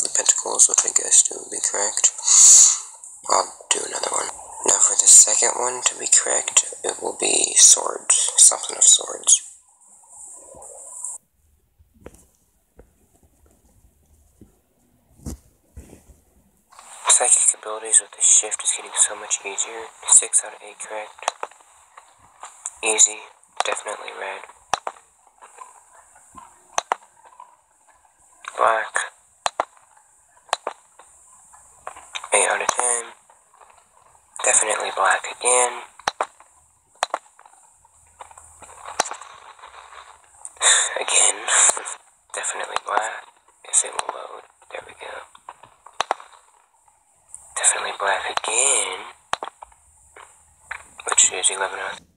for the pentacles, which I guessed it would be correct. I'll do another one. Now for the second one to be correct, it will be swords. Something of swords. Psychic abilities with the shift is getting so much easier. 6 out of 8 correct. Easy. Definitely red. Black. 8 out of 10. Definitely black again. Again. Definitely black. If it will load. There we go. Definitely black again. Which is 11 out of 10.